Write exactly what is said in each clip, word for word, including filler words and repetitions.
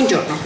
Buongiorno.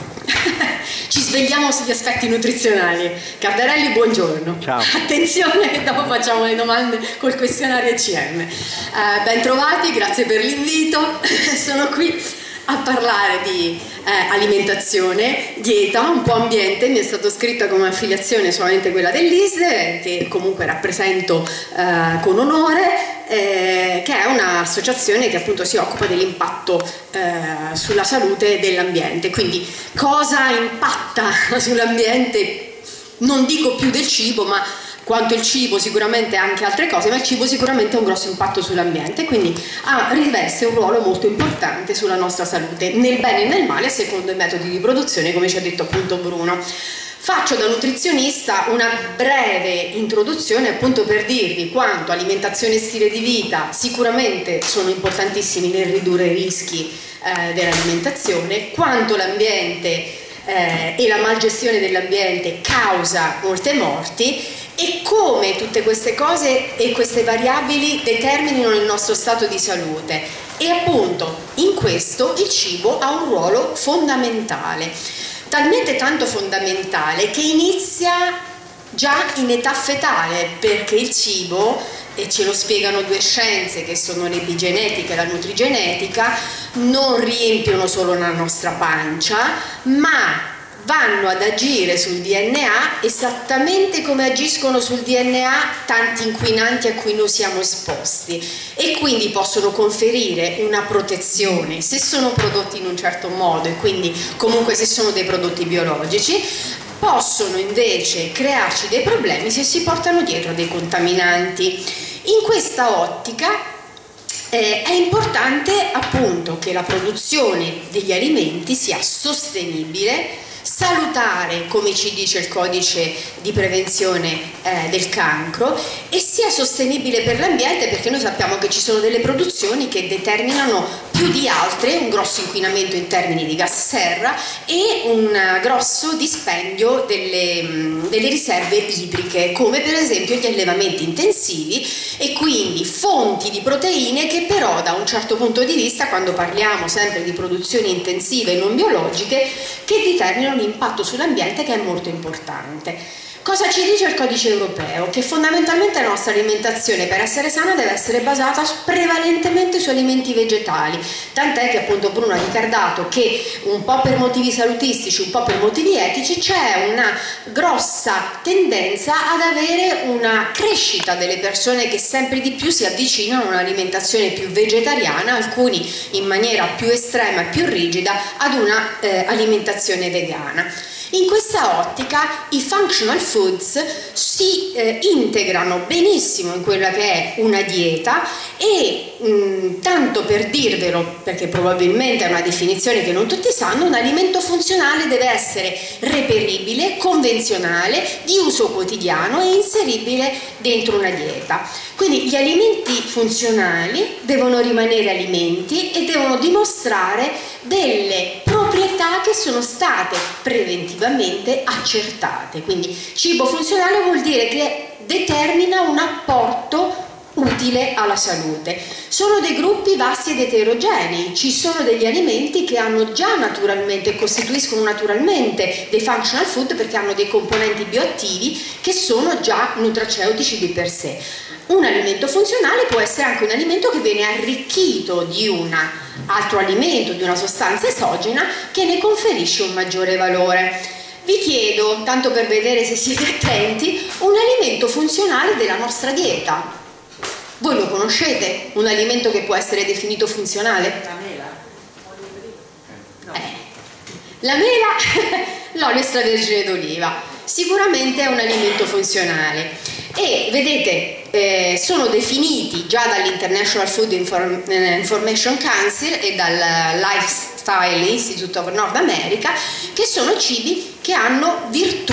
Ci svegliamo sugli aspetti nutrizionali. Cardarelli, buongiorno. Ciao. Attenzione che dopo facciamo le domande col questionario E C M. Eh, ben trovati, grazie per l'invito. Sono qui a parlare di eh, alimentazione, dieta, un po' ambiente. Mi è stato scritto come affiliazione solamente quella dell'I S D E, che comunque rappresento eh, con onore, eh, che è un'associazione che appunto si occupa dell'impatto eh, sulla salute dell'ambiente. Quindi cosa impatta sull'ambiente? Non dico più del cibo, ma quanto il cibo, sicuramente anche altre cose, ma il cibo sicuramente ha un grosso impatto sull'ambiente, quindi ha, riveste un ruolo molto importante sulla nostra salute, nel bene e nel male, secondo i metodi di produzione, come ci ha detto appunto Bruno. Faccio da nutrizionista una breve introduzione appunto per dirvi quanto alimentazione e stile di vita sicuramente sono importantissimi nel ridurre i rischi eh, dell'alimentazione, quanto l'ambiente eh, e la malgestione dell'ambiente causa molte morti, e come tutte queste cose e queste variabili determinino il nostro stato di salute. E appunto in questo il cibo ha un ruolo fondamentale, talmente tanto fondamentale che inizia già in età fetale, perché il cibo, e ce lo spiegano due scienze che sono l'epigenetica e la nutrigenetica, non riempiono solo la nostra pancia, ma vanno ad agire sul D N A esattamente come agiscono sul D N A tanti inquinanti a cui noi siamo esposti, e quindi possono conferire una protezione se sono prodotti in un certo modo, e quindi comunque se sono dei prodotti biologici. Possono invece crearci dei problemi se si portano dietro dei contaminanti. In questa ottica Eh, è importante appunto che la produzione degli alimenti sia sostenibile, salutare, come ci dice il codice di prevenzione eh, del cancro, e sia sostenibile per l'ambiente, perché noi sappiamo che ci sono delle produzioni che determinano più di altre un grosso inquinamento in termini di gas serra e un grosso dispendio delle, delle riserve idriche, come per esempio gli allevamenti intensivi, e quindi fonti di proteine che però da un certo punto di vista, quando parliamo sempre di produzioni intensive e non biologiche, che determinano l'impatto sull'ambiente, che è molto importante. Cosa ci dice il codice europeo? Che fondamentalmente la nostra alimentazione, per essere sana, deve essere basata prevalentemente su alimenti vegetali, tant'è che appunto Bruno ha ricordato che un po' per motivi salutistici, un po' per motivi etici, c'è una grossa tendenza ad avere una crescita delle persone che sempre di più si avvicinano a un'alimentazione più vegetariana, alcuni in maniera più estrema e più rigida ad una eh, alimentazione vegana. In questa ottica i functional foods si eh, integrano benissimo in quella che è una dieta, e mh, tanto per dirvelo, perché probabilmente è una definizione che non tutti sanno, un alimento funzionale deve essere reperibile, convenzionale, di uso quotidiano e inseribile dentro una dieta. Quindi gli alimenti funzionali devono rimanere alimenti e devono dimostrare delle proprietà che sono state preventivamente accertate. Quindi cibo funzionale vuol dire che determina un apporto utile alla salute. Sono dei gruppi vasti ed eterogenei, ci sono degli alimenti che hanno già naturalmente, costituiscono naturalmente dei functional food, perché hanno dei componenti bioattivi che sono già nutraceutici di per sé. Un alimento funzionale può essere anche un alimento che viene arricchito di un altro alimento, di una sostanza esogena, che ne conferisce un maggiore valore. Vi chiedo, tanto per vedere se siete attenti, un alimento funzionale della nostra dieta. Voi lo conoscete? Un alimento che può essere definito funzionale? La mela. No. Eh. La mela, l'olio extravergine d'oliva, sicuramente è un alimento funzionale. E vedete, eh, sono definiti già dall'International Food Inform Information Council e dal Lifestyle Institute of North America, che sono cibi che hanno virtù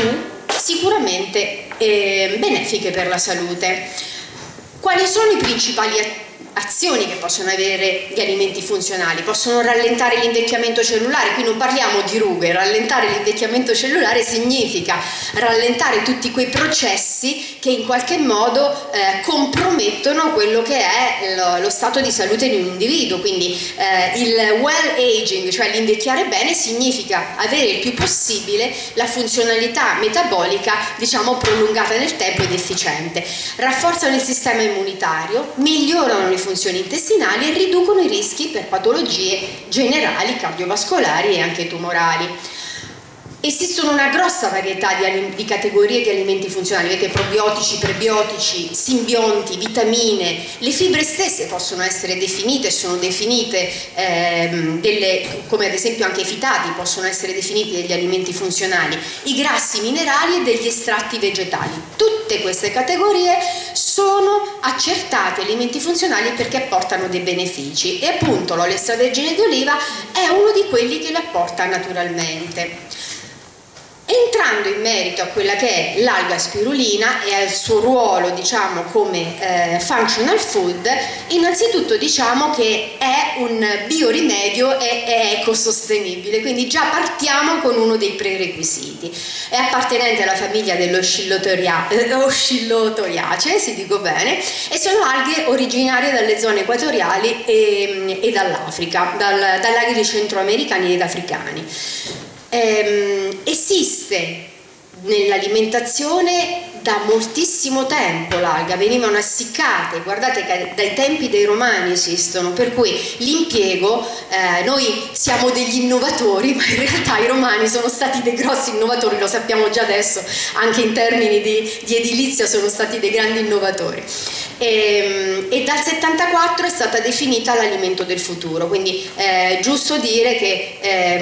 sicuramente eh, benefiche per la salute. Quali sono i principali azioni che possono avere gli alimenti funzionali. Possono rallentare l'invecchiamento cellulare, qui non parliamo di rughe, rallentare l'invecchiamento cellulare significa rallentare tutti quei processi che in qualche modo eh, compromettono quello che è lo, lo stato di salute di un individuo. Quindi eh, il well aging, cioè l'invecchiare bene, significa avere il più possibile la funzionalità metabolica, diciamo, prolungata nel tempo ed efficiente. Rafforzano il sistema immunitario, migliorano le funzioni intestinali e riducono i rischi per patologie generali, cardiovascolari e anche tumorali. Esistono una grossa varietà di, di categorie di alimenti funzionali, avete probiotici, prebiotici, simbionti, vitamine, le fibre stesse possono essere definite, sono definite ehm, delle, come ad esempio anche i fitati possono essere definiti degli alimenti funzionali, i grassi minerali e degli estratti vegetali. Tutte queste categorie sono accertate alimenti funzionali perché apportano dei benefici e appunto l'olio extravergine di oliva è uno di quelli che li apporta naturalmente. Entrando in merito a quella che è l'alga spirulina e al suo ruolo, diciamo, come eh, functional food, innanzitutto diciamo che è un biorimedio e è ecosostenibile, quindi già partiamo con uno dei prerequisiti. È appartenente alla famiglia delle oscillotoriacee, si dico bene, e sono alghe originarie dalle zone equatoriali e, e dall'Africa, dal, dai laghi centroamericani ed africani. Ehm, esiste nell'alimentazione da moltissimo tempo l'alga, venivano essiccate, guardate che dai tempi dei romani esistono, per cui l'impiego, eh, noi siamo degli innovatori, ma in realtà i romani sono stati dei grossi innovatori, lo sappiamo già adesso, anche in termini di, di edilizia sono stati dei grandi innovatori. E, e dal settantaquattro è stata definita l'alimento del futuro, quindi è eh, giusto dire che eh,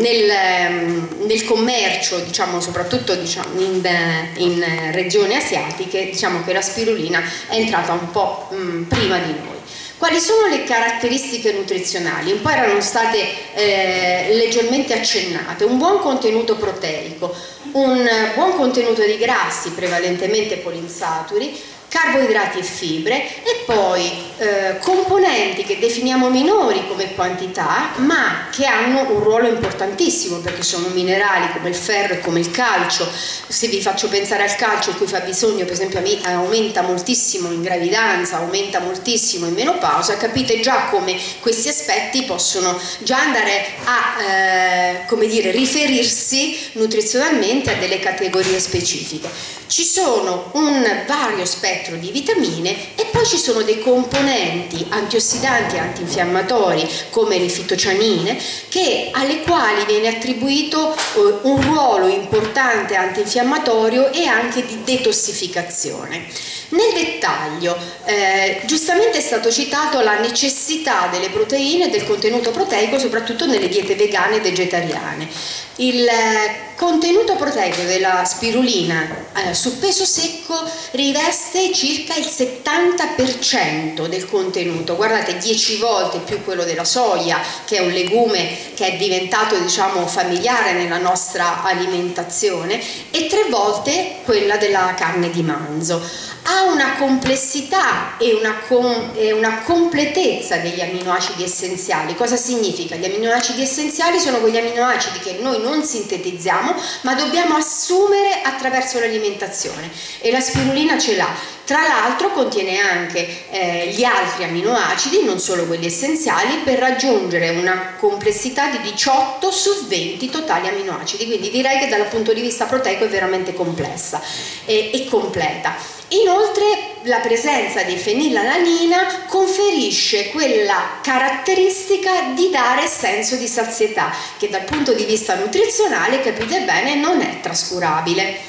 nel, nel commercio, diciamo, soprattutto diciamo, in, in regioni asiatiche, diciamo che la spirulina è entrata un po' mh, prima di noi. Quali sono le caratteristiche nutrizionali? Un po' erano state eh, leggermente accennate: un buon contenuto proteico, un buon contenuto di grassi, prevalentemente polinsaturi, carboidrati e fibre, e poi eh, componenti che definiamo minori come quantità, ma che hanno un ruolo importantissimo perché sono minerali come il ferro e come il calcio. Se vi faccio pensare al calcio, il cui fabbisogno per esempio aumenta moltissimo in gravidanza, aumenta moltissimo in menopausa, capite già come questi aspetti possono già andare a eh, come dire, riferirsi nutrizionalmente a delle categorie specifiche. Ci sono un vario spettro di vitamine e poi ci sono dei componenti antiossidanti e antinfiammatori come le fitocianine, che, alle quali viene attribuito eh, un ruolo importante antinfiammatorio e anche di detossificazione. Nel dettaglio, eh, giustamente è stato citato la necessità delle proteine e del contenuto proteico soprattutto nelle diete vegane e vegetariane. Il eh, contenuto proteico della spirulina eh, su peso secco riveste circa il settanta per cento del contenuto, guardate, dieci volte più quello della soia, che è un legume che è diventato, diciamo, familiare nella nostra alimentazione, e tre volte quella della carne di manzo. Ha una complessità e una, com e una completezza degli amminoacidi essenziali. Cosa significa? Gli amminoacidi essenziali sono quegli amminoacidi che noi non sintetizziamo ma dobbiamo assumere attraverso l'alimentazione, e la spirulina ce l'ha. Tra l'altro contiene anche eh, gli altri amminoacidi, non solo quelli essenziali, per raggiungere una complessità di diciotto su venti totali amminoacidi, quindi direi che dal punto di vista proteico è veramente complessa e, e completa. Inoltre la presenza di fenilalanina conferisce quella caratteristica di dare senso di sazietà, che dal punto di vista nutrizionale, capite bene, non è trascurabile.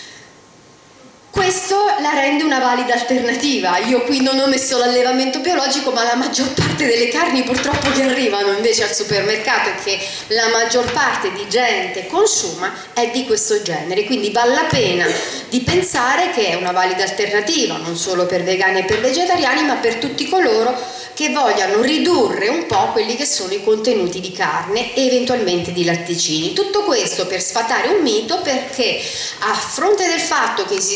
Questo la rende una valida alternativa. Io qui non ho messo l'allevamento biologico, ma la maggior parte delle carni purtroppo che arrivano invece al supermercato e che la maggior parte di gente consuma è di questo genere, quindi vale la pena di pensare che è una valida alternativa non solo per vegani e per vegetariani, ma per tutti coloro che vogliano ridurre un po' quelli che sono i contenuti di carne e eventualmente di latticini. Tutto questo per sfatare un mito, perché a fronte del fatto che esistono diete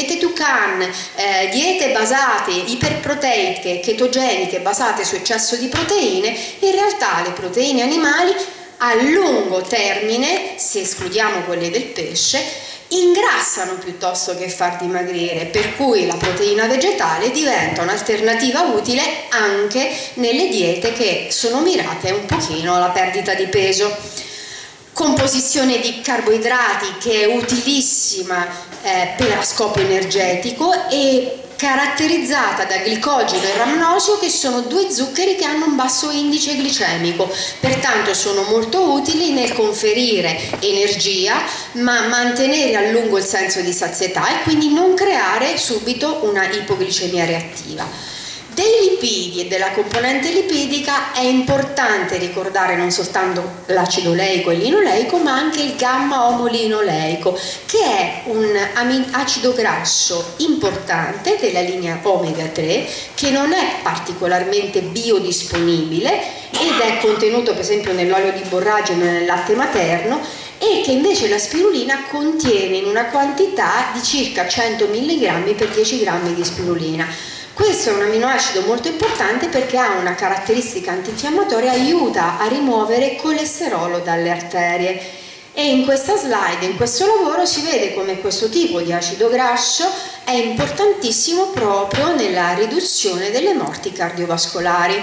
diete Tucan, eh, diete basate, iperproteiche, chetogeniche, basate su eccesso di proteine, in realtà le proteine animali a lungo termine, se escludiamo quelle del pesce, ingrassano piuttosto che far dimagrire, per cui la proteina vegetale diventa un'alternativa utile anche nelle diete che sono mirate un pochino alla perdita di peso. Composizione di carboidrati che è utilissima eh, per scopo energetico e caratterizzata da glicogeno e ramnosio, che sono due zuccheri che hanno un basso indice glicemico, pertanto sono molto utili nel conferire energia ma mantenere a lungo il senso di sazietà e quindi non creare subito una ipoglicemia reattiva. Dei lipidi e della componente lipidica è importante ricordare non soltanto l'acido oleico e linoleico, ma anche il gamma omolinoleico, che è un acido grasso importante della linea omega tre, che non è particolarmente biodisponibile ed è contenuto per esempio nell'olio di borragine e nel latte materno, e che invece la spirulina contiene in una quantità di circa cento milligrammi per dieci grammi di spirulina. Questo è un aminoacido molto importante perché ha una caratteristica antinfiammatoria, aiuta a rimuovere colesterolo dalle arterie. E in questa slide, in questo lavoro, si vede come questo tipo di acido grasso è importantissimo proprio nella riduzione delle morti cardiovascolari.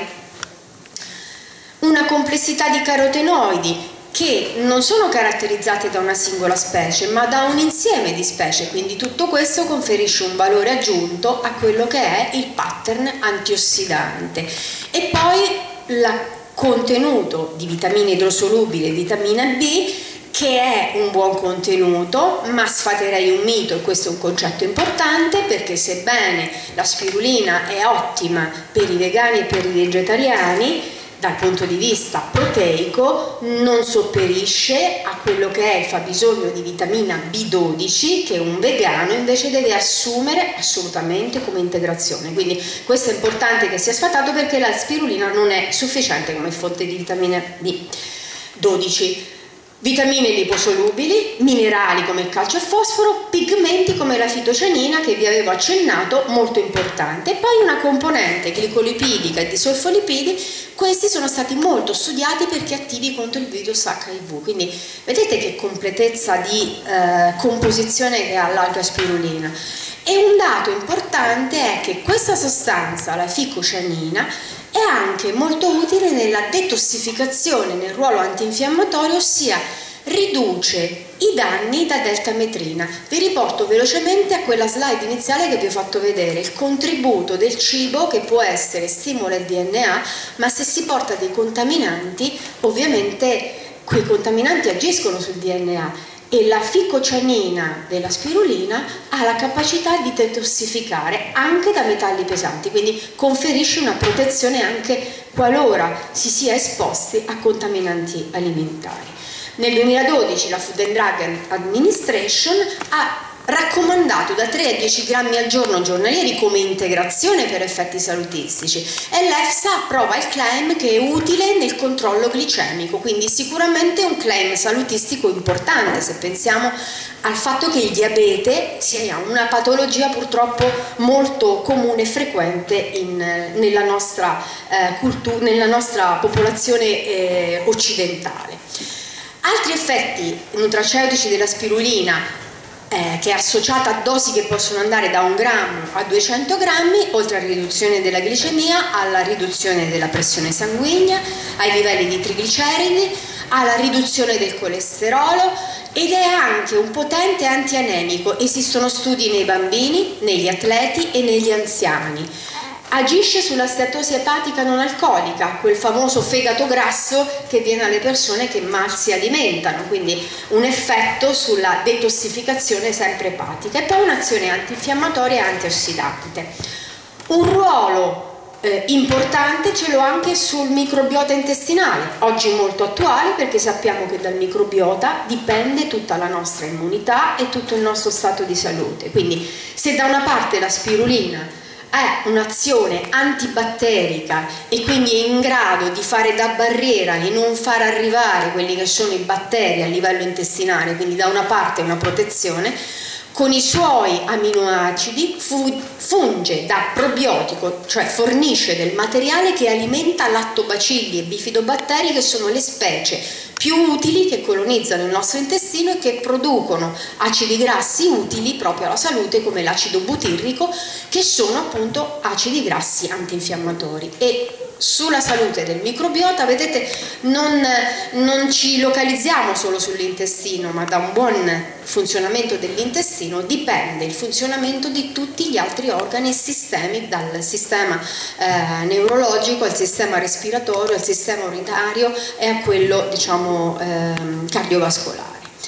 Una complessità di carotenoidi che non sono caratterizzate da una singola specie ma da un insieme di specie, quindi tutto questo conferisce un valore aggiunto a quello che è il pattern antiossidante. E poi il contenuto di vitamine idrosolubili e vitamina B, che è un buon contenuto, ma sfaterei un mito, e questo è un concetto importante, perché sebbene la spirulina è ottima per i vegani e per i vegetariani, dal punto di vista proteico non sopperisce a quello che è il fabbisogno di vitamina B dodici che un vegano invece deve assumere assolutamente come integrazione. Quindi questo è importante che sia sfatato, perché la spirulina non è sufficiente come fonte di vitamina B dodici. Vitamine liposolubili, minerali come il calcio e il fosforo, pigmenti come la fitocianina che vi avevo accennato, molto importante. E poi una componente glicolipidica e disolfolipidi, questi sono stati molto studiati perché attivi contro il virus H I V, quindi vedete che completezza di eh, composizione che ha l'alga spirulina. E un dato importante è che questa sostanza, la ficocianina, è anche molto utile nella detossificazione, nel ruolo antinfiammatorio, ossia riduce i danni da deltametrina. Vi riporto velocemente a quella slide iniziale che vi ho fatto vedere, il contributo del cibo che può essere stimola il D N A, ma se si porta dei contaminanti, ovviamente quei contaminanti agiscono sul D N A. E la ficocianina della spirulina ha la capacità di detossificare anche da metalli pesanti, quindi conferisce una protezione anche qualora si sia esposti a contaminanti alimentari. Nel duemiladodici la Food and Drug Administration ha raccomandato da tre a dieci grammi al giorno giornalieri come integrazione per effetti salutistici, e l'EFSA approva il claim che è utile nel controllo glicemico, quindi sicuramente un claim salutistico importante se pensiamo al fatto che il diabete sia una patologia purtroppo molto comune e frequente in, nella, nostra, eh, cultura, nella nostra popolazione eh, occidentale. Altri effetti nutraceutici della spirulina, Eh, che è associata a dosi che possono andare da un grammo a duecento grammi, oltre alla riduzione della glicemia, alla riduzione della pressione sanguigna, ai livelli di trigliceridi, alla riduzione del colesterolo, ed è anche un potente antianemico. Esistono studi nei bambini, negli atleti e negli anziani. Agisce sulla steatosi epatica non alcolica, quel famoso fegato grasso che viene alle persone che mal si alimentano, quindi un effetto sulla detossificazione sempre epatica, e poi un'azione antinfiammatoria e antiossidante. Un ruolo eh, importante ce l'ho anche sul microbiota intestinale, oggi molto attuale perché sappiamo che dal microbiota dipende tutta la nostra immunità e tutto il nostro stato di salute. Quindi se da una parte la spirulina è un'azione antibatterica e quindi è in grado di fare da barriera e non far arrivare quelli che sono i batteri a livello intestinale, quindi da una parte una protezione, Con i suoi aminoacidi funge da probiotico, cioè fornisce del materiale che alimenta lattobacilli e bifidobatteri, che sono le specie più utili che colonizzano il nostro intestino e che producono acidi grassi utili proprio alla salute, come l'acido butirrico, che sono appunto acidi grassi antinfiammatori. E sulla salute del microbiota, vedete, non, non ci localizziamo solo sull'intestino, ma da un buon funzionamento dell'intestino dipende il funzionamento di tutti gli altri organi e sistemi, dal sistema eh, neurologico al sistema respiratorio, al sistema urinario e a quello, diciamo, eh, cardiovascolare.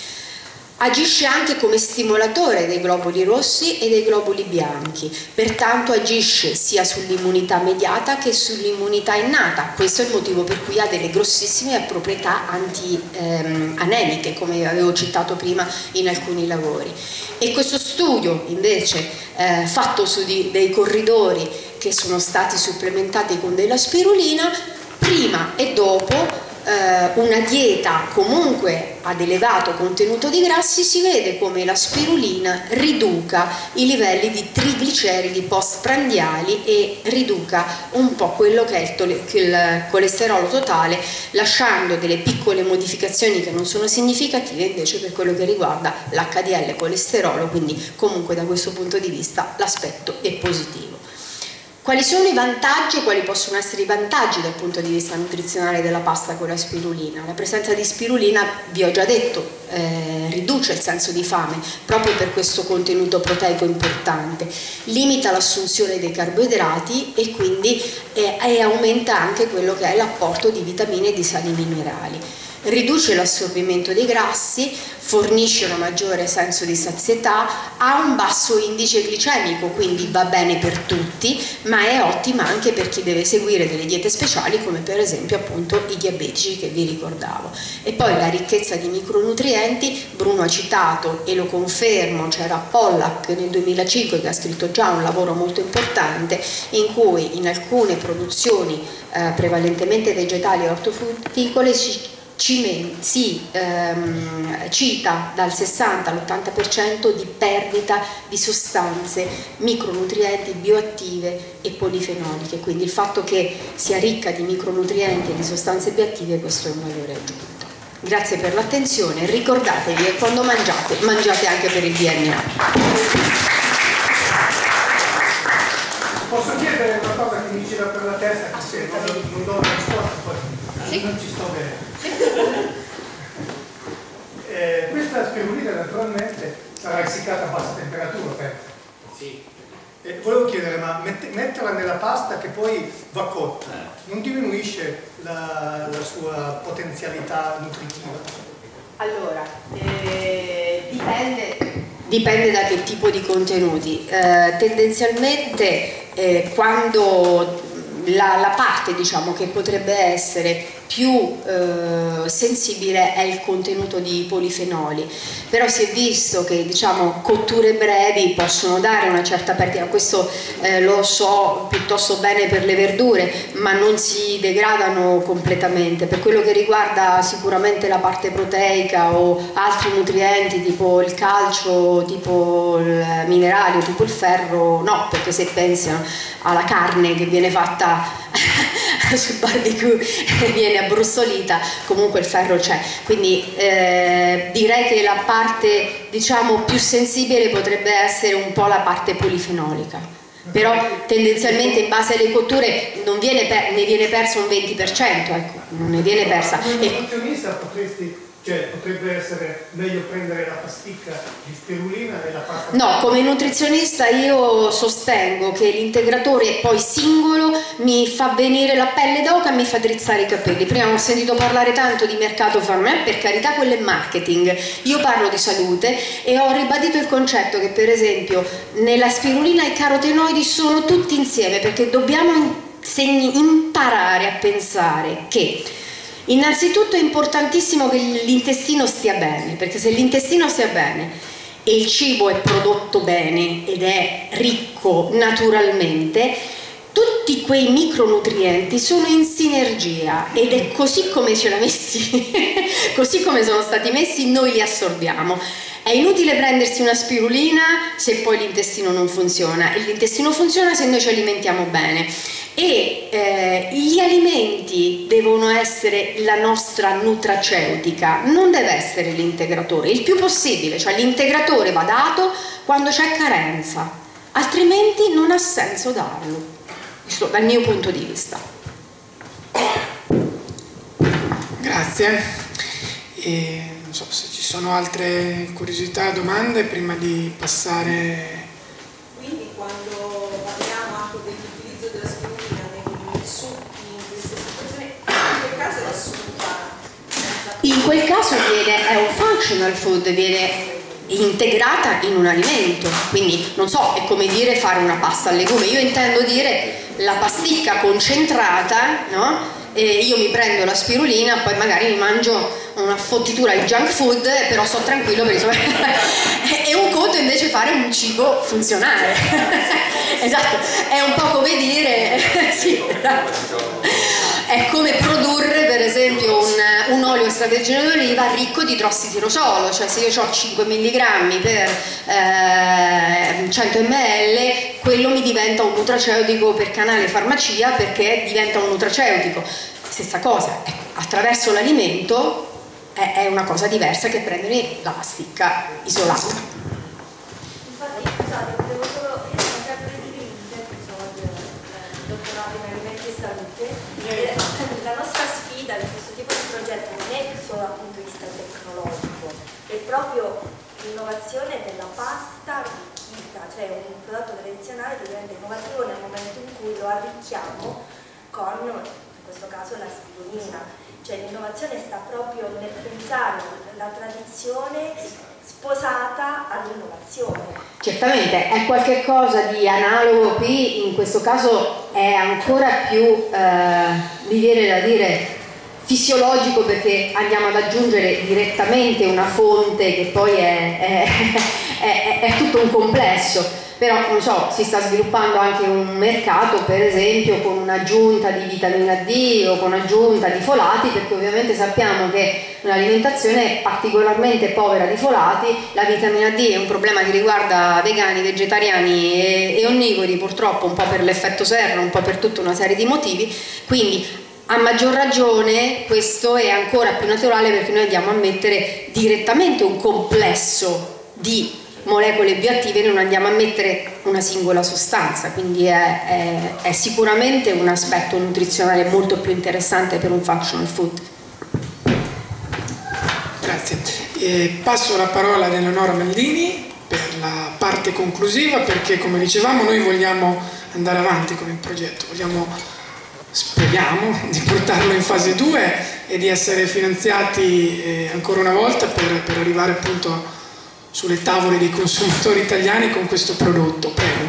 Agisce anche come stimolatore dei globuli rossi e dei globuli bianchi, pertanto agisce sia sull'immunità mediata che sull'immunità innata. Questo è il motivo per cui ha delle grossissime proprietà anti-anemiche, ehm, come avevo citato prima in alcuni lavori. E questo studio invece eh, fatto su di, dei corridori che sono stati supplementati con della spirulina, prima e dopo una dieta comunque ad elevato contenuto di grassi, si vede come la spirulina riduca i livelli di trigliceridi postprandiali e riduca un po' quello che è il, il colesterolo totale, lasciando delle piccole modificazioni che non sono significative invece per quello che riguarda l'H D L colesterolo, quindi comunque da questo punto di vista l'aspetto è positivo. Quali sono i vantaggi e quali possono essere i vantaggi dal punto di vista nutrizionale della pasta con la spirulina? La presenza di spirulina, vi ho già detto, eh, riduce il senso di fame proprio per questo contenuto proteico importante, limita l'assunzione dei carboidrati e quindi eh, e aumenta anche quello che è l'apporto di vitamine e di sali minerali. Riduce l'assorbimento dei grassi, fornisce un maggiore senso di sazietà, ha un basso indice glicemico, quindi va bene per tutti, ma è ottima anche per chi deve seguire delle diete speciali, come per esempio appunto i diabetici che vi ricordavo. E poi la ricchezza di micronutrienti, Bruno ha citato e lo confermo, c'era Pollack nel duemilacinque che ha scritto già un lavoro molto importante in cui in alcune produzioni eh, prevalentemente vegetali e ortofrutticole si Ci, si ehm, cita dal sessanta all'ottanta per cento di perdita di sostanze, micronutrienti, bioattive e polifenoliche, quindi il fatto che sia ricca di micronutrienti e di sostanze bioattive, questo è un valore aggiunto. Grazie per l'attenzione, ricordatevi che quando mangiate, mangiate anche per il D N A. Posso chiedere una cosa che mi gira per la testa, che se non, non do una risposta poi sì. Non ci sto bene. Eh, questa spirulina naturalmente sarà essiccata a bassa temperatura, penso. Sì. Eh, volevo chiedere, ma mette, metterla nella pasta che poi va cotta, non diminuisce la, la sua potenzialità nutritiva? Allora, eh, dipende, dipende da che tipo di contenuti. Eh, tendenzialmente eh, quando la, la parte, diciamo, che potrebbe essere più eh, sensibile è il contenuto di polifenoli, però si è visto che, diciamo, cotture brevi possono dare una certa perdita. Questo eh, lo so piuttosto bene per le verdure, ma non si degradano completamente. Per quello che riguarda sicuramente la parte proteica o altri nutrienti tipo il calcio, tipo il minerario, tipo il ferro, no, perché se pensi alla carne che viene fatta sul barbecue e viene abbrustolita, comunque il ferro c'è, quindi eh, direi che la parte, diciamo, più sensibile potrebbe essere un po' la parte polifenolica, però tendenzialmente in base alle cotture non viene per, ne viene perso un venti per cento, ecco, non ne viene persa. Come nutrizionista potresti, cioè, potrebbe essere meglio prendere la pasticca di spirulina e la pasta? No, come nutrizionista io sostengo che l'integratore poi singolo mi fa venire la pelle d'oca e mi fa drizzare i capelli. Prima ho sentito parlare tanto di mercato farma, per carità, quello è marketing. Io parlo di salute e ho ribadito il concetto che per esempio nella spirulina i carotenoidi sono tutti insieme, perché dobbiamo imparare a pensare che innanzitutto è importantissimo che l'intestino stia bene, perché se l'intestino stia bene e il cibo è prodotto bene ed è ricco naturalmente, tutti quei micronutrienti sono in sinergia ed è così come ce l'ha messi, così come sono stati messi, noi li assorbiamo. È inutile prendersi una spirulina se poi l'intestino non funziona, e l'intestino funziona se noi ci alimentiamo bene. E eh, gli alimenti devono essere la nostra nutraceutica, non deve essere l'integratore, il più possibile, cioè l'integratore va dato quando c'è carenza, altrimenti non ha senso darlo, questo dal mio punto di vista. Grazie. E non so se ci sono altre curiosità, domande prima di passare. Quindi quando parliamo anche dell'utilizzo della spirulina nei succhi, in queste situazioni, in quel caso è assunta? In quel caso viene, è un functional food, viene integrata in un alimento, quindi non so, è come dire fare una pasta al legume, io intendo dire la pasticca concentrata, no? E io mi prendo la spirulina, poi magari mi mangio una fottitura di junk food, però sto tranquillo perché insomma è un conto invece fare un cibo funzionale. Esatto, è un po' come dire sì, esatto. È come produrre per esempio un, un olio extravergine d'oliva ricco di idrossitirosolo, cioè se io ho cinque milligrammi per eh, cento millilitri, quello mi diventa un nutraceutico per canale farmacia, perché diventa un nutraceutico. Stessa cosa, attraverso l'alimento è, è una cosa diversa che prendere la pasticca isolata. Infatti, scusate, volevo solo, io sono sempre di Vince, sono del dottorato in alimenti e salute, e la nostra sfida di questo tipo di progetto non è solo dal punto di vista tecnologico, è proprio l'innovazione della pasta arricchita, cioè un prodotto tradizionale che diventa innovativo nel momento in cui lo arricchiamo con, in questo caso, la spirulina. Cioè l'innovazione sta proprio nel pensare la tradizione sposata all'innovazione. Certamente è qualcosa di analogo, qui in questo caso è ancora più, eh, mi viene da dire, fisiologico, perché andiamo ad aggiungere direttamente una fonte che poi è, è, è, è tutto un complesso. Però non so, si sta sviluppando anche un mercato per esempio con un'aggiunta di vitamina D o con un'aggiunta di folati, perché ovviamente sappiamo che un'alimentazione particolarmente povera di folati, la vitamina D è un problema che riguarda vegani, vegetariani e, e onnivori, purtroppo un po' per l'effetto serra, un po' per tutta una serie di motivi, quindi a maggior ragione questo è ancora più naturale, perché noi andiamo a mettere direttamente un complesso di molecole bioattive, non andiamo a mettere una singola sostanza, quindi è, è, è sicuramente un aspetto nutrizionale molto più interessante per un functional food. Grazie. E passo la parola ad Eleonora Maldini per la parte conclusiva, perché come dicevamo noi vogliamo andare avanti con il progetto, vogliamo, speriamo di portarlo in fase due e di essere finanziati eh, ancora una volta per, per arrivare appunto sulle tavole dei consumatori italiani con questo prodotto.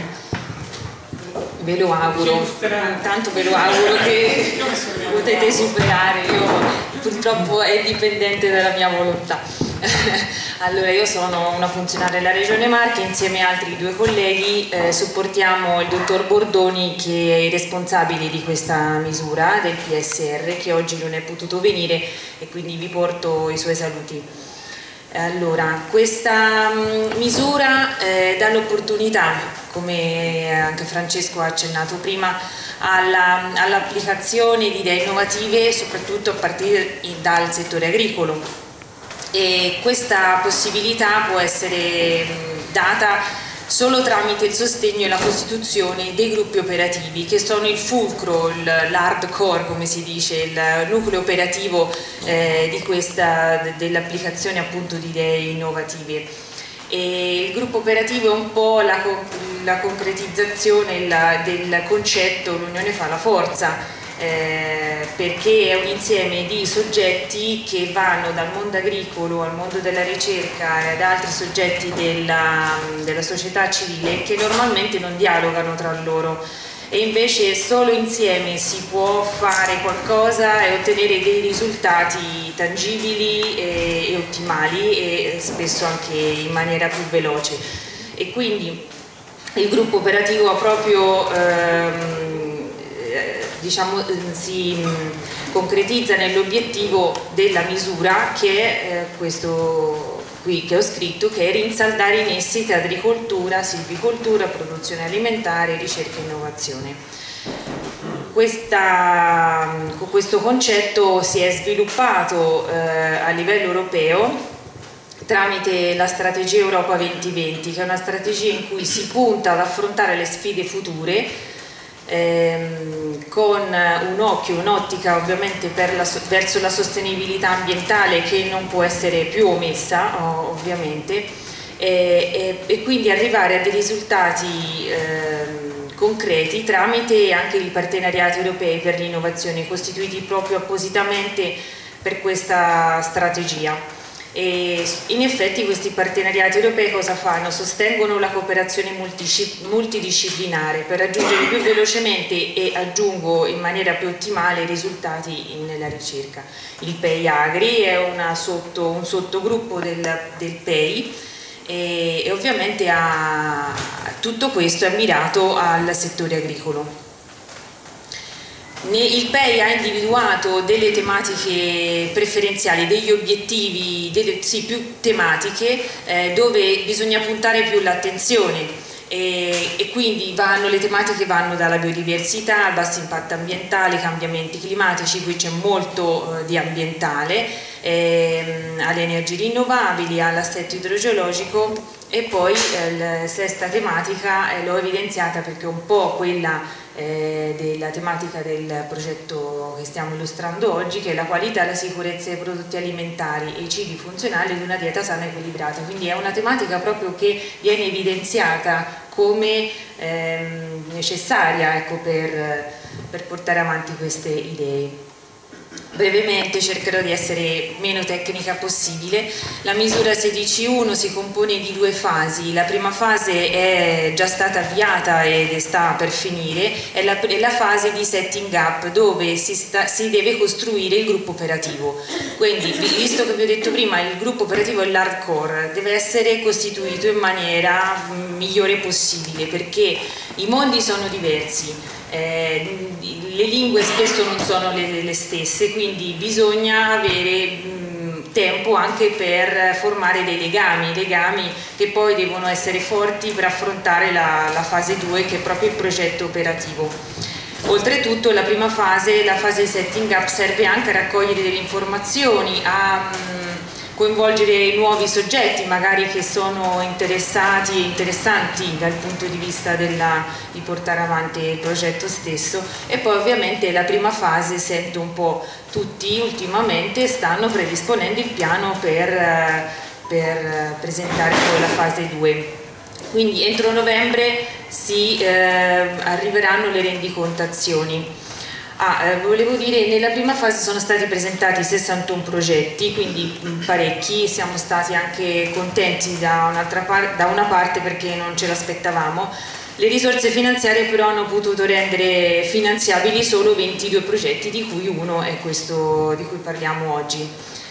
Prego. Ve lo auguro, intanto ve lo auguro che potete superare, io purtroppo è dipendente dalla mia volontà. Allora, io sono una funzionaria della Regione Marche, insieme a altri due colleghi eh, supportiamo il dottor Bordoni, che è il responsabile di questa misura del P S R, che oggi non è potuto venire e quindi vi porto i suoi saluti. Allora, questa misura eh, dà l'opportunità, come anche Francesco ha accennato prima, all'applicazione di idee innovative, soprattutto a partire dal settore agricolo, e questa possibilità può essere data solo tramite il sostegno e la costituzione dei gruppi operativi, che sono il fulcro, l'hard core come si dice, il nucleo operativo eh, di questa, dell'applicazione appunto di idee innovative. E il gruppo operativo è un po' la, la concretizzazione la, del concetto l'unione fa la forza, Eh, perché è un insieme di soggetti che vanno dal mondo agricolo al mondo della ricerca e ad altri soggetti della, della società civile, che normalmente non dialogano tra loro, e invece solo insieme si può fare qualcosa e ottenere dei risultati tangibili e, e ottimali, e spesso anche in maniera più veloce. E quindi il gruppo operativo ha proprio ehm, diciamo, si concretizza nell'obiettivo della misura, che è eh, questo, qui che ho scritto, che è rinsaldare in essi agricoltura, silvicoltura, produzione alimentare, ricerca e innovazione. Questa, questo concetto si è sviluppato eh, a livello europeo tramite la strategia Europa duemilaventi, che è una strategia in cui si punta ad affrontare le sfide future ehm, con un occhio, un'ottica ovviamente per la, verso la sostenibilità ambientale, che non può essere più omessa ovviamente, e, e, e quindi arrivare a dei risultati ehm, concreti tramite anche i partenariati europei per l'innovazione, costituiti proprio appositamente per questa strategia. E in effetti questi partenariati europei cosa fanno? Sostengono la cooperazione multidisciplinare per raggiungere più velocemente e, aggiungo, in maniera più ottimale i risultati nella ricerca. Il P E I Agri è una sotto, un sottogruppo del, del P E I e, e ovviamente ha, tutto questo è mirato al settore agricolo. Il P E I ha individuato delle tematiche preferenziali, degli obiettivi, delle, sì, più tematiche eh, dove bisogna puntare più l'attenzione e, e quindi vanno, le tematiche vanno dalla biodiversità al basso impatto ambientale, cambiamenti climatici, qui c'è molto eh, di ambientale, ehm, alle energie rinnovabili, all'assetto idrogeologico e poi eh, la sesta tematica eh, l'ho evidenziata perché è un po' quella Eh, della tematica del progetto che stiamo illustrando oggi, che è la qualità e la sicurezza dei prodotti alimentari e i cibi funzionali ed una dieta sana e equilibrata. Quindi è una tematica proprio che viene evidenziata come ehm, necessaria, ecco, per, per portare avanti queste idee. Brevemente cercherò di essere meno tecnica possibile. La misura sedici punto uno si compone di due fasi. La prima fase è già stata avviata ed sta per finire, è la, è la fase di setting up, dove si, sta, si deve costruire il gruppo operativo. Quindi, visto che vi ho detto prima, il gruppo operativo è l'hardcore, deve essere costituito in maniera migliore possibile, perché i mondi sono diversi. Eh, le lingue spesso non sono le, le stesse, quindi bisogna avere mh, tempo anche per formare dei legami, legami che poi devono essere forti per affrontare la, la fase due, che è proprio il progetto operativo. Oltretutto la prima fase, la fase setting up, serve anche a raccogliere delle informazioni, a mh, coinvolgere nuovi soggetti magari che sono interessati e interessanti dal punto di vista della, di portare avanti il progetto stesso. E poi ovviamente la prima fase, sento un po' tutti ultimamente stanno predisponendo il piano per, per presentare poi la fase due. Quindi entro novembre si eh, arriveranno le rendicontazioni. Ah, eh, volevo dire, nella prima fase sono stati presentati sessantuno progetti, quindi mh, parecchi, siamo stati anche contenti da, un'altra par da una parte perché non ce l'aspettavamo. Le risorse finanziarie però hanno potuto rendere finanziabili solo ventidue progetti, di cui uno è questo di cui parliamo oggi.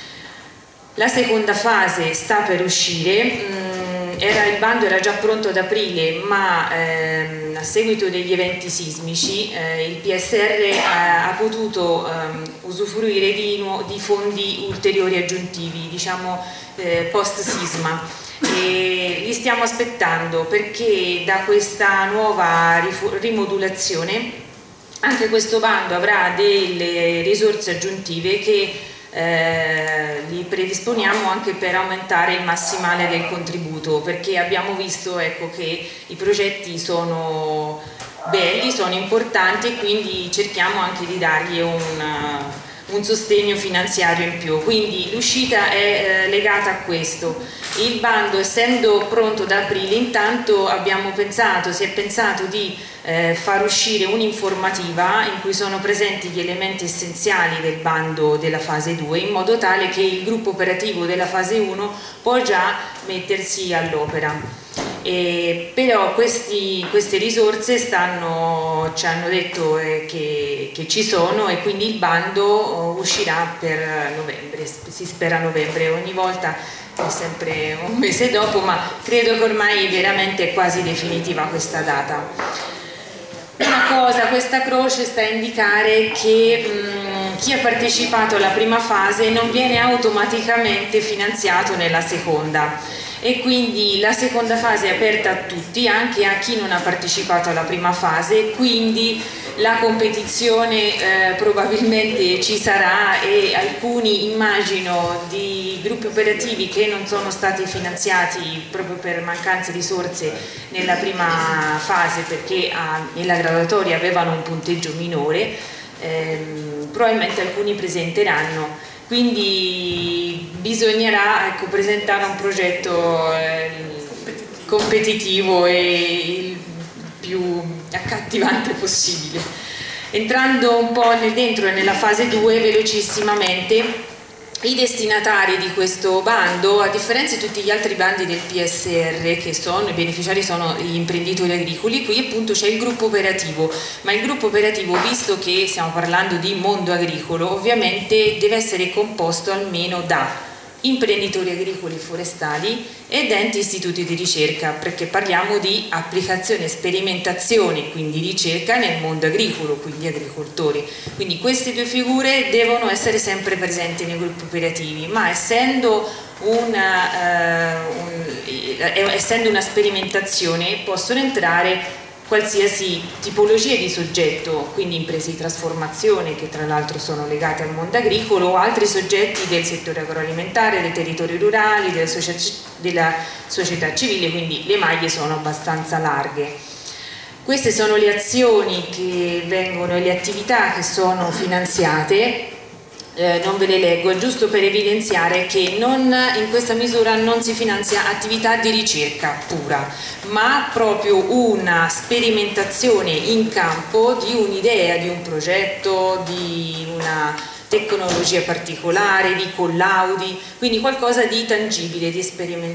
La seconda fase sta per uscire. Mh, Era, il bando era già pronto ad aprile, ma ehm, a seguito degli eventi sismici eh, il P S R ha, ha potuto ehm, usufruire di, di fondi ulteriori aggiuntivi, diciamo eh, post sisma, e li stiamo aspettando perché da questa nuova rimodulazione anche questo bando avrà delle risorse aggiuntive che Eh, li predisponiamo anche per aumentare il massimale del contributo, perché abbiamo visto, ecco, che i progetti sono belli, sono importanti e quindi cerchiamo anche di dargli un, un sostegno finanziario in più. Quindi l'uscita è eh, legata a questo. Il bando, essendo pronto da aprile, intanto abbiamo pensato, si è pensato di eh, far uscire un'informativa in cui sono presenti gli elementi essenziali del bando della fase due, in modo tale che il gruppo operativo della fase uno può già mettersi all'opera. E però questi, queste risorse stanno, ci hanno detto eh, che, che ci sono, e quindi il bando uscirà per novembre, si spera novembre. Ogni volta è sempre un mese dopo, ma credo che ormai veramente è quasi definitiva questa data. una cosa, questa croce sta a indicare che mh, chi ha partecipato alla prima fase non viene automaticamente finanziato nella seconda, e quindi la seconda fase è aperta a tutti, anche a chi non ha partecipato alla prima fase, quindi la competizione eh, probabilmente ci sarà, e alcuni, immagino, di gruppi operativi che non sono stati finanziati proprio per mancanza di risorse nella prima fase, perché ah, nella graduatoria avevano un punteggio minore, ehm, probabilmente alcuni presenteranno. Quindi bisognerà, ecco, presentare un progetto eh, competitivo e il più accattivante possibile. Entrando un po' nel dentro e nella fase due, velocissimamente, i destinatari di questo bando, a differenza di tutti gli altri bandi del P S R, che sono, i beneficiari sono gli imprenditori agricoli, qui appunto c'è il gruppo operativo, ma il gruppo operativo, visto che stiamo parlando di mondo agricolo, ovviamente deve essere composto almeno da imprenditori agricoli e forestali ed enti istituti di ricerca, perché parliamo di applicazione, sperimentazione, quindi ricerca nel mondo agricolo, quindi agricoltori. Quindi queste due figure devono essere sempre presenti nei gruppi operativi, ma essendo una, uh, un, essendo una sperimentazione possono entrare qualsiasi tipologia di soggetto, quindi imprese di trasformazione che tra l'altro sono legate al mondo agricolo, o altri soggetti del settore agroalimentare, dei territori rurali, della società, della società civile, quindi le maglie sono abbastanza larghe. Queste sono le azioni che vengono e le attività che sono finanziate. Eh, non ve le leggo, giusto per evidenziare che non, in questa misura non si finanzia attività di ricerca pura, ma proprio una sperimentazione in campo di un'idea, di un progetto, di una tecnologia particolare, di collaudi, quindi qualcosa di tangibile, di,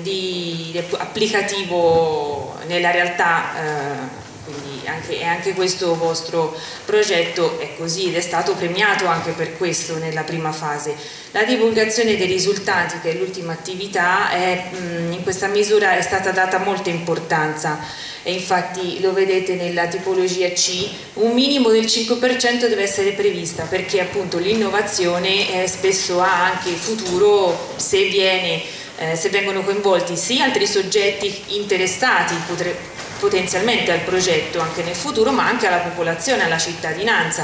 di, di applicativo nella realtà. Eh, Quindi anche, anche questo vostro progetto è così ed è stato premiato anche per questo nella prima fase. La divulgazione dei risultati, che è l'ultima attività, è, mh, in questa misura è stata data molta importanza, e infatti lo vedete nella tipologia C, un minimo del cinque per cento deve essere prevista, perché appunto l'innovazione eh, spesso ha anche futuro se, viene, eh, se vengono coinvolti sì altri soggetti interessati, potrebbero potenzialmente al progetto anche nel futuro, ma anche alla popolazione, alla cittadinanza.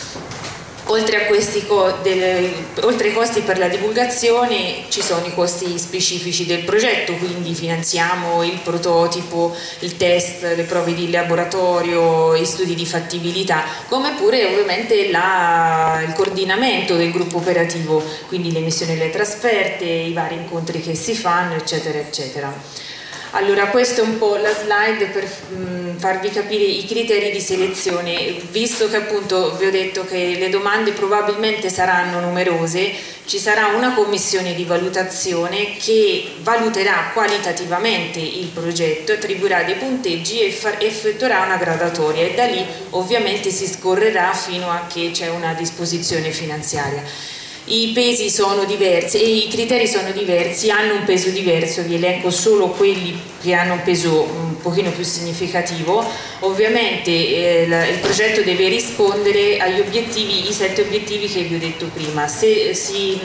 Oltre, a questi co del, oltre ai costi per la divulgazione ci sono i costi specifici del progetto, quindi finanziamo il prototipo, il test, le prove di laboratorio, gli studi di fattibilità, come pure ovviamente la, il coordinamento del gruppo operativo, quindi le missioni e le trasferte, i vari incontri che si fanno, eccetera, eccetera. Allora, questa è un po' la slide per mh, farvi capire i criteri di selezione. Visto che appunto vi ho detto che le domande probabilmente saranno numerose, ci sarà una commissione di valutazione che valuterà qualitativamente il progetto, attribuirà dei punteggi e effettuerà una gradatoria, e da lì ovviamente si scorrerà fino a che c'è una disposizione finanziaria. I pesi sono diversi e i criteri sono diversi, hanno un peso diverso, vi elenco solo quelli che hanno un peso un pochino più significativo. Ovviamente eh, il progetto deve rispondere agli obiettivi, i sette obiettivi che vi ho detto prima. Se, si,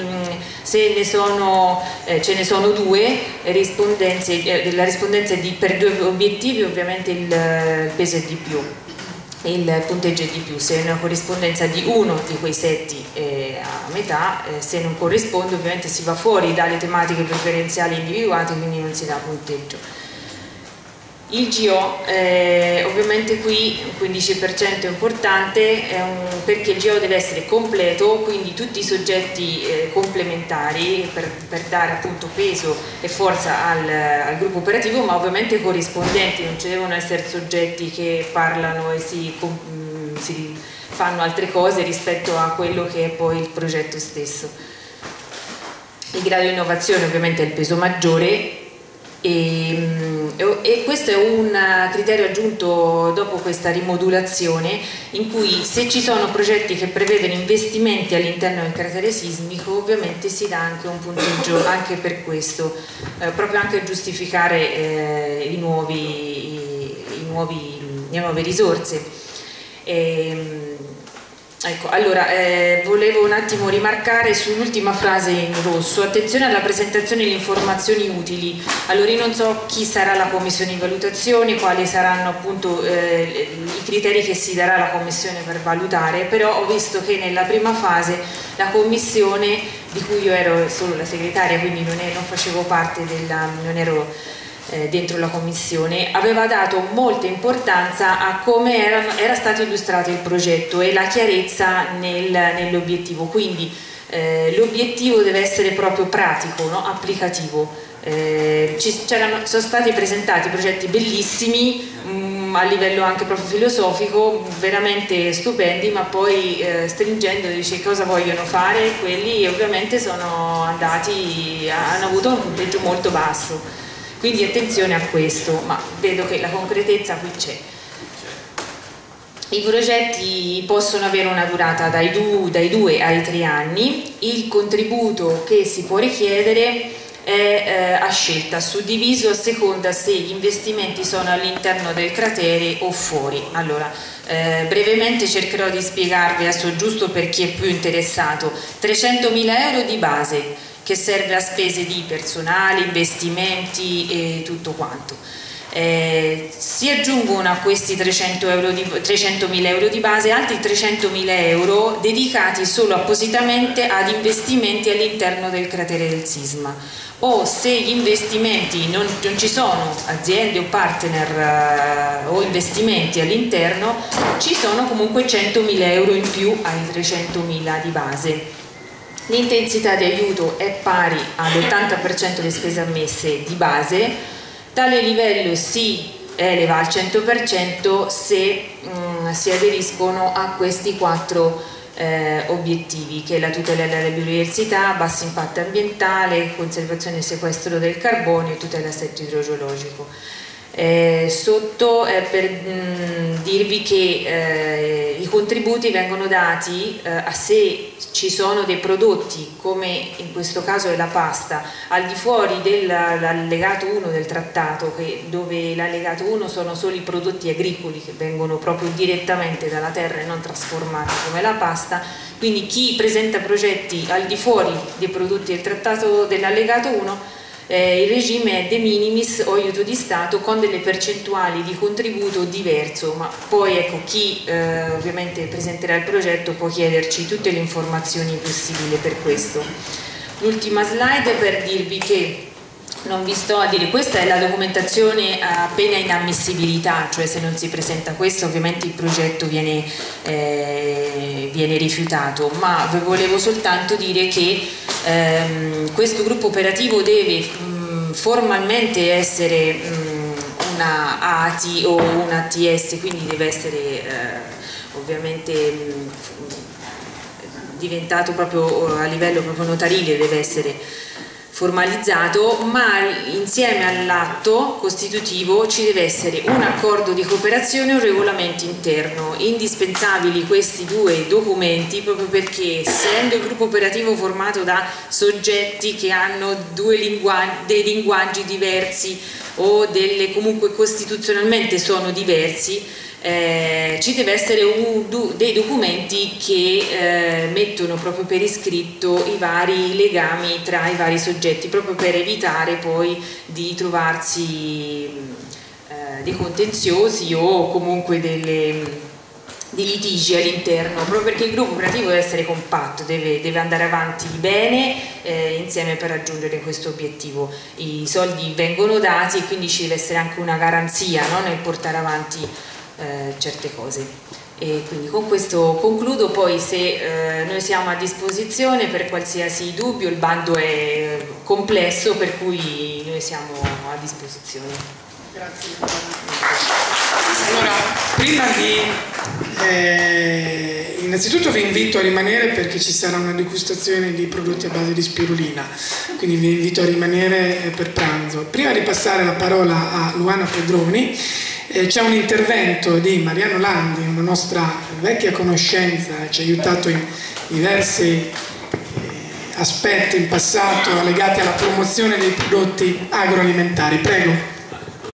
se ne sono, eh, ce ne sono due, rispondenze, eh, la rispondenza è di, per due obiettivi, ovviamente il, il peso è di più. Il punteggio è di più. Se è una corrispondenza di uno di quei setti eh, a metà, eh, se non corrisponde ovviamente si va fuori dalle tematiche preferenziali individuate, quindi non si dà punteggio. Il G O, eh, ovviamente qui il quindici per cento è importante, è un, perché il G O deve essere completo, quindi tutti i soggetti eh, complementari per, per dare appunto peso e forza al, al gruppo operativo, ma ovviamente corrispondenti, non ci devono essere soggetti che parlano e si, si fanno altre cose rispetto a quello che è poi il progetto stesso. Il grado di innovazione ovviamente è il peso maggiore. E, e questo è un criterio aggiunto dopo questa rimodulazione, in cui se ci sono progetti che prevedono investimenti all'interno del cratere sismico, ovviamente si dà anche un punteggio anche per questo, eh, proprio anche a giustificare eh, i nuovi, i, i nuovi, le nuove risorse. E, ecco, allora, eh, volevo un attimo rimarcare sull'ultima frase in rosso: attenzione alla presentazione di informazioni utili. Allora, io non so chi sarà la commissione di valutazione, quali saranno appunto eh, i criteri che si darà alla commissione per valutare, però ho visto che nella prima fase la commissione, di cui io ero solo la segretaria, quindi non, è, non facevo parte della, non ero eh, dentro la commissione, aveva dato molta importanza a come era, era stato illustrato il progetto e la chiarezza nel, nell'obiettivo. Quindi eh, l'obiettivo deve essere proprio pratico, no? Applicativo. Eh, ci, sono stati presentati progetti bellissimi, mh, a livello anche proprio filosofico, veramente stupendi, ma poi eh, stringendo dice cosa vogliono fare, quelli ovviamente sono andati, hanno avuto un punteggio molto basso. Quindi attenzione a questo, ma vedo che la concretezza qui c'è. I progetti possono avere una durata dai, du, dai due ai tre anni, il contributo che si può richiedere è eh, a scelta, suddiviso a seconda se gli investimenti sono all'interno del cratere o fuori. Allora, eh, brevemente cercherò di spiegarvi adesso, giusto per chi è più interessato. trecentomila euro di base, che serve a spese di personale, investimenti e tutto quanto. Eh, si aggiungono a questi trecentomila euro di base altri trecentomila euro dedicati solo appositamente ad investimenti all'interno del cratere del sisma, o se gli investimenti non, non ci sono aziende o partner eh, o investimenti all'interno, ci sono comunque centomila euro in più ai trecentomila di base. L'intensità di aiuto è pari all'ottanta per cento delle spese ammesse di base. Tale livello si eleva al cento per cento se mh, si aderiscono a questi quattro eh, obiettivi, che è la tutela della biodiversità, basso impatto ambientale, conservazione e sequestro del carbonio e tutela dell'assetto idrogeologico. Eh, sotto eh, per mh, dirvi che eh, i contributi vengono dati eh, a se ci sono dei prodotti, come in questo caso è la pasta, al di fuori dell'allegato uno del trattato, che, dove l'allegato uno sono solo i prodotti agricoli che vengono proprio direttamente dalla terra e non trasformati come la pasta. Quindi chi presenta progetti al di fuori dei prodotti del trattato dell'allegato uno, Eh, il regime è de minimis o aiuto di Stato con delle percentuali di contributo diverso, ma poi ecco, chi eh, ovviamente presenterà il progetto può chiederci tutte le informazioni possibili per questo. L'ultima slide per dirvi che non vi sto a dire, questa è la documentazione appena in ammissibilità, cioè se non si presenta questo ovviamente il progetto viene, eh, viene rifiutato, ma vi volevo soltanto dire che ehm, questo gruppo operativo deve mh, formalmente essere mh, una A T o una A T S, quindi deve essere eh, ovviamente mh, diventato proprio a livello proprio notarile, deve essere formalizzato, ma insieme all'atto costitutivo ci deve essere un accordo di cooperazione e un regolamento interno. Indispensabili questi due documenti proprio perché, essendo il gruppo operativo formato da soggetti che hanno due linguaggi, dei linguaggi diversi o delle comunque costituzionalmente sono diversi, Eh, ci deve essere un, dei documenti che eh, mettono proprio per iscritto i vari legami tra i vari soggetti, proprio per evitare poi di trovarsi eh, dei contenziosi o comunque delle, dei litigi all'interno, proprio perché il gruppo operativo deve essere compatto, deve, deve andare avanti bene eh, insieme per raggiungere questo obiettivo. I soldi vengono dati e quindi ci deve essere anche una garanzia, no, nel portare avanti Eh, certe cose. E quindi con questo concludo. Poi se eh, noi siamo a disposizione per qualsiasi dubbio, il bando è complesso per cui noi siamo a disposizione. Grazie. Allora, prima di eh, innanzitutto vi invito a rimanere perché ci sarà una degustazione di prodotti a base di spirulina, quindi vi invito a rimanere per pranzo. Prima di passare la parola a Luana Pedroni, Eh, c'è un intervento di Mariano Landi, una nostra vecchia conoscenza, ci ha aiutato in diversi eh, aspetti in passato legati alla promozione dei prodotti agroalimentari. Prego.